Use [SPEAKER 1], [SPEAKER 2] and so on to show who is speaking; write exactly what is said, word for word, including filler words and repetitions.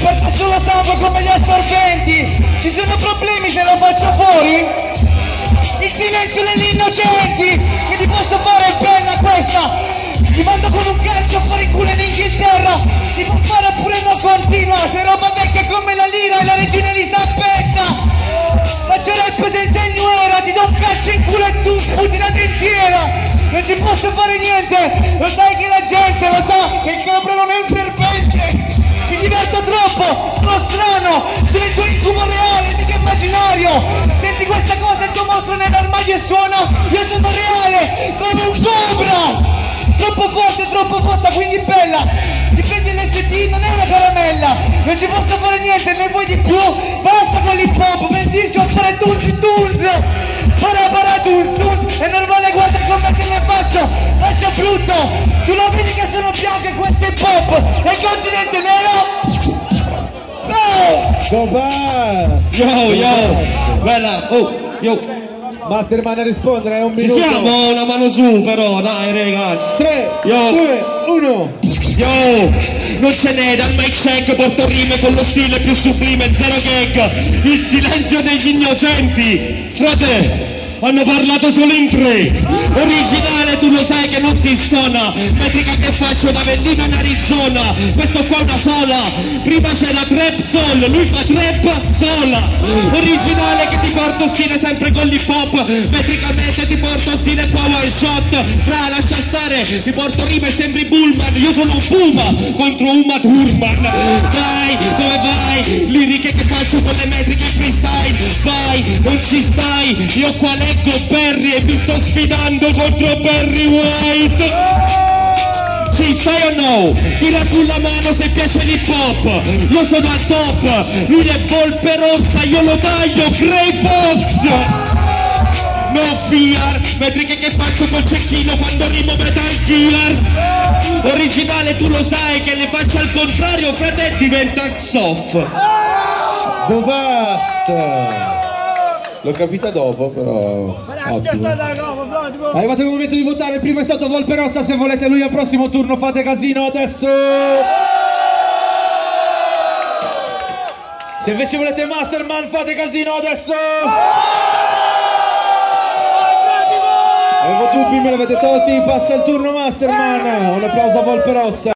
[SPEAKER 1] porta solo sangue come gli assorbenti. Ci sono problemi se lo faccio fuori? Il silenzio degli innocenti, che ti posso fare bella questa. Ti mando con un calcio fuori culo in Inghilterra. Si può fare pure non continua. Se roba vecchia come la lira e la regina Elisabetta. Faccio rap senza il nuera. Ti do un calcio in culo e tu sputi la dentiera. Non ci posso fare niente. Lo sai che la gente lo sa che il capro non è un serpente. Mi diverto troppo, sono strano. Sono il tuo incubo reale, mica immaginario. Senti questa cosa, il tuo mostro nell'armadio e suona. Io sono reale, come un cobra. Troppo forte, troppo forte, quindi bella. Ti prendi l'S D, non è una caramella. Non ci posso fare niente, ne vuoi di più? Basta con l'hip hop, per il disco a fare tunzi tunzi. Para para tunz tunz. È normale, guarda come te ne faccio. Faccio brutto. Tu lo vedi che sono bianco e questo è hip hop. E il continente nero.
[SPEAKER 2] Go Bass!
[SPEAKER 3] Yo, yo! Bella! Oh, yo!
[SPEAKER 2] Masterman a rispondere, è un
[SPEAKER 3] Ci
[SPEAKER 2] minuto.
[SPEAKER 3] siamo, una mano su però, dai ragazzi!
[SPEAKER 2] tre,
[SPEAKER 3] Yo.
[SPEAKER 2] due, uno!
[SPEAKER 3] Yo! Non ce n'è dal mic check, porto rime con lo stile più sublime, zero gag! Il silenzio degli innocenti! Frate! Hanno parlato solo in tre. Originale, tu lo sai che non si stona. Metrica che faccio da Avellino in Arizona. Questo qua è una sola. Prima c'era trap soul, lui fa trap sola. Originale che ti porto stile sempre con l'hip hop. Metricamente ti porto stile power shot. Fra, lascia stare, ti porto rime e sembri Bullman. Io sono un puma contro Uma Thurman. Dai, dove vai? Liriche che faccio con le metriche freestyle. Vai, non ci stai. Io qua leggo Perry e ti sto sfidando contro Barry White. Ci stai o no? Tira sulla mano se piace l'hip hop. Io sono al top. Lui è Volpe Rossa, io lo taglio Grey Fox. No fear. Metriche che faccio col cecchino quando rimo Metal Gear. Originale, tu lo sai che le faccio al contrario, frate, diventa Xoff.
[SPEAKER 2] Go Bass! L'ho capita dopo, però. È arrivato il momento di votare. Prima è stato Volpe Rossa. Se volete lui al prossimo turno fate casino adesso. Se invece volete Masterman fate casino adesso. Avevo dubbi, me l'avete tolti. Passa il turno Masterman. Un applauso a Volpe Rossa.